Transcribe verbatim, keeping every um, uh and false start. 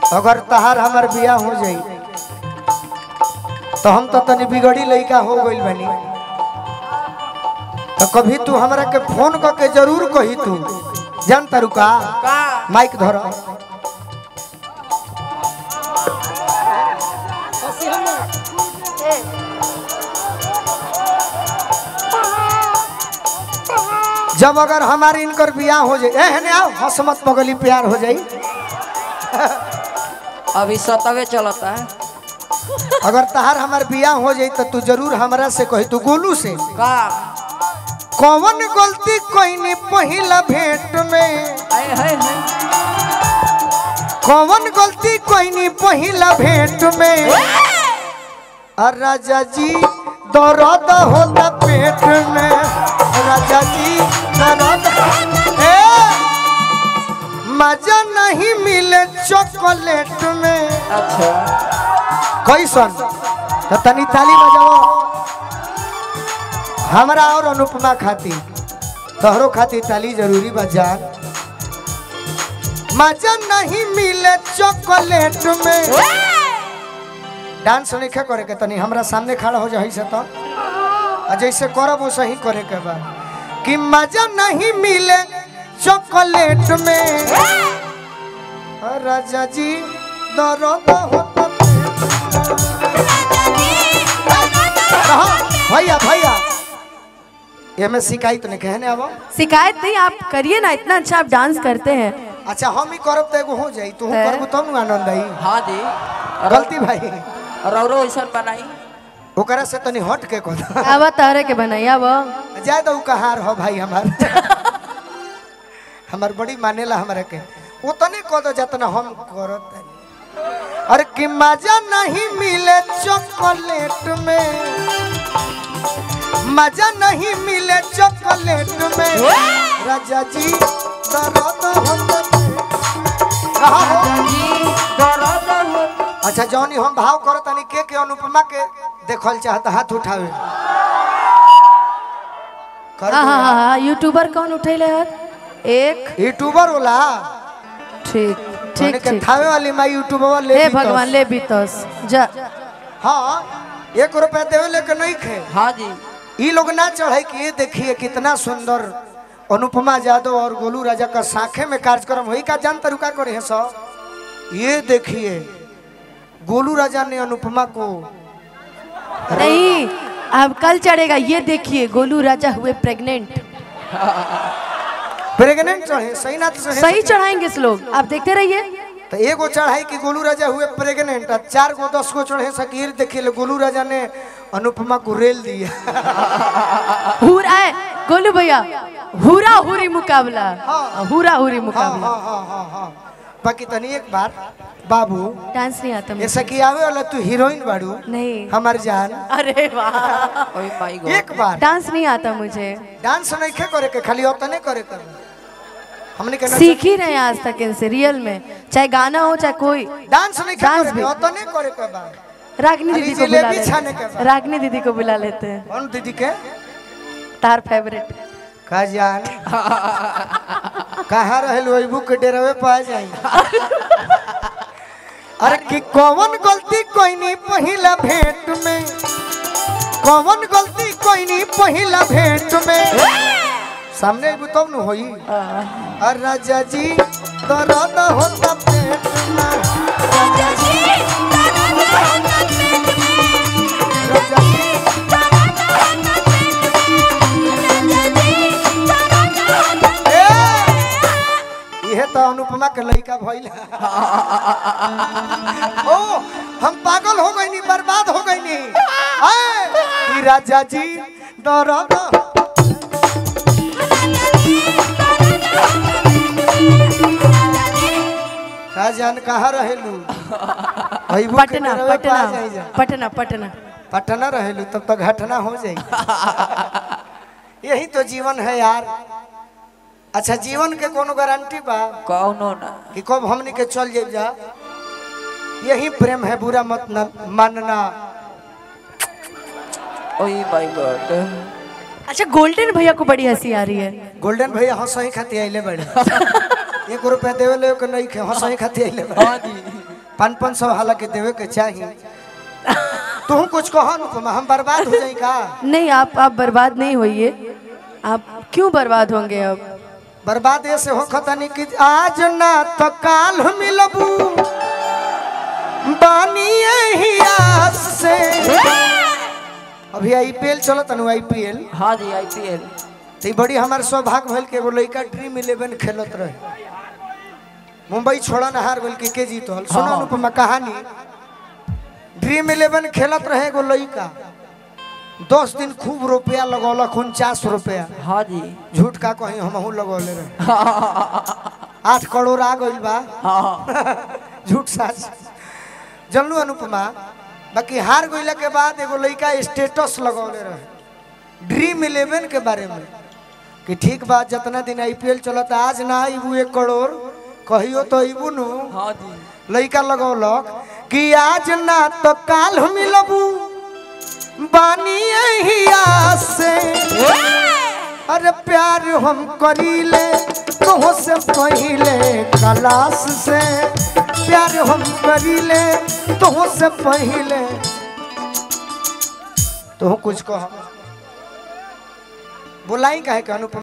अगर तहार हमार बिया हो जाई तो हम तो तनी बिगड़ी लइका हो गइल बनी। तो कभी तू हमरा के फोन करके जरूर कही तू जान तारू का माइक धर। जब अगर हमारी इनकर बियाह हो जाए एहने आओ हसमत बगली प्यार हो जाई। अभी सतवे चलता है। अगर तहार हमार बियाह हो जाई तो तू जरूर हमरा से कही तू गोलू से का कौन गलती कोई नहीं पहिला भेंट में आए हाय हाय कौन गलती कोई नहीं पहिला भेंट में और राजा जी दर्द होता पेट में राजा जी दर्द ए मजा नहीं मिले चॉकलेट में। अच्छा कैसन तो तनी ताली बजाओ हमरा और अनुपमा खाती तोहरो खाती ताली जरूरी बजान। मजा नहीं मिले चॉकलेट में डांस नहीं करे के तनी हमरा सामने खड़ा हो जाई से तो जैसे करब वो सही करे के बा कि मजा नहीं मिले चॉकलेट में राजा जी दर्द होता भैया भैया ये मैं शिकायत नहीं कहने अब शिकायत नहीं आप करिए ना इतना अच्छा आप डांस करते हैं। अच्छा हम ही करब तो एगो हो जाई तू करबू तब ना आनंद आई। हाँ जी गलती भाई रौरो ऐसा बनाई ओकरा से तनी हट के कह अब तहरे के बनाई अब जाए तो कहार हो भाई हमार हमार बड़ी मानेला हमरा के वो तने कह दो जतना हम करत अरे कि मजा नहीं मिले चॉकलेट में मजा नहीं मिले चॉकलेट में राजा जी दर्द होता अच्छा जौनी हम भाव करो तनी के के अनुपमा के देखल चाहता हाथ उठावे हाँ हाँ हाँ यूट्यूबर कौन उठेले हाथ एक यूट्यूबर होला ठीक ठीक ठीक थावे वाली माई यूट्यूबर ले हे भगवान ले बीतस जा हाँ एक रुपया देवे लेके नहीं खे। हाँ जी ये लोग ना चढ़े कि ये देखिए कितना सुंदर अनुपमा यादव और गोलू राजा का साखे में कार्यक्रम हुई का जान तरुका करे हैं सब। ये देखिए गोलू राजा ने अनुपमा को नहीं अब कल चढ़ेगा ये देखिए गोलू राजा हुए प्रेग्नेंट प्रेग्नेंट चढ़े सही ना तो सही चढ़ाएंगे इस लोग आप देखते रहिए। तो एगो चढ़ाई कि गोलू राजा हुए प्रेग्नेंट और चार गो दस गो चढ़े सकीर देखिए गोलू राजा ने अनुपमा को रेल दिया हुरा है गोलू भैया हुरा हुरी मुकाबला हाँ। हुरा हुरी मुकाबला हाँ, हाँ, हाँ, हाँ। बाकी तनी एक बार बाबू डांस नहीं आता ऐसा कि आवे वाला तू हीरोइन बाड़ू नहीं हमार जान अरे वाह एक बार डांस नहीं आता मुझे डांस नहीं खे करे के खाली उतने करे कर हमने कहना सीख ही रहे आज तक इनसे रियल में चाहे गाना हो चाहे कोई डांस नहीं डांस भी उतने करे के बा। रागनी दीदी को बुला लेते हैं रागनी दीदी को बुला लेते हैं कौन दीदी के तार फेवरेट का जान कहाँ रहे लोईबू के डेरावे पा जाए अरे कि कौन गलती कोई नहीं पहिला भेंट में कौन गलती कोई नहीं पहिला भेंट में सामने तब न होई और राजा जी दर्द होता पेट में राजा जी दर्द होता पेट में राजा जी दर्द होता पेट में यह तो अनुपमा के लड़का भइल ओ हम पागल हो गई नहीं बर्बाद हो गई नहीं राजा जी दर्द जान कहाँ रहेलू पटना पटना पटना पटना पटना रहेलू तब तक घटना हो जाएगी यही तो जीवन है यार। अच्छा जीवन के कोनो गारंटी बा कौनो ना कि कब हमनी के चल जाए जा यही प्रेम है बुरा मत न मानना। ओह माय गॉड अच्छा गोल्डन भैया को बड़ी हंसी आ रही है। गोल्डन भैया हंसही खाती आइले बड़े एक रुपया देवे ले के नहीं खे हंसही खाती आइले बड़े। हां जी पाँच पाँच सौ हालांकि देवे के चाहिए। तू कुछ कहो अनुपमा, हम बर्बाद हो जाए का? नहीं, आप आप बर्बाद नहीं होइए। आप क्यों बर्बाद होंगे? अब बर्बाद ऐसे हो खतनी कि आज ना तो काल मिलबू बानी यही आस से। अभी आईपीएल चलो तनु आईपीएल। हाँ जी आईपीएल तो बड़ी हमारे सौभाग्य भइल के एगो लड़का ड्रीम इलेवन खेलत रहे, मुंबई छोड़ा न हार गइल के के जीतल। सुनो अनुपमा कहानी, ड्रीम इलेवन खेलत रहे एगो लड़का, दस दिन खूब रुपया लगौलक उनचास रुपया। हाँ जी झूठ का कहीं हम लगौले रहे, आठ करोड़ आ गइल बा। झूठ साच जनलू अनुपमा। बाकी हार गइला के बाद एगो लड़का स्टेटस लगौले रहे ड्रीम इलेवन के बारे में कि ठीक बा जितना दिन आईपीएल चलता आज ना आईबू एक करोड़ कहियो तो आईबू नु। हाँ जी लड़का लगौलक कि आज ना तो काल मिलबू बानी यही आस से। अरे प्यार हम करीले तो से पहले क्लास से, प्यार हम करीले तो से पहले। तो कुछ कहो, बुलाई काहे के अनुपमा?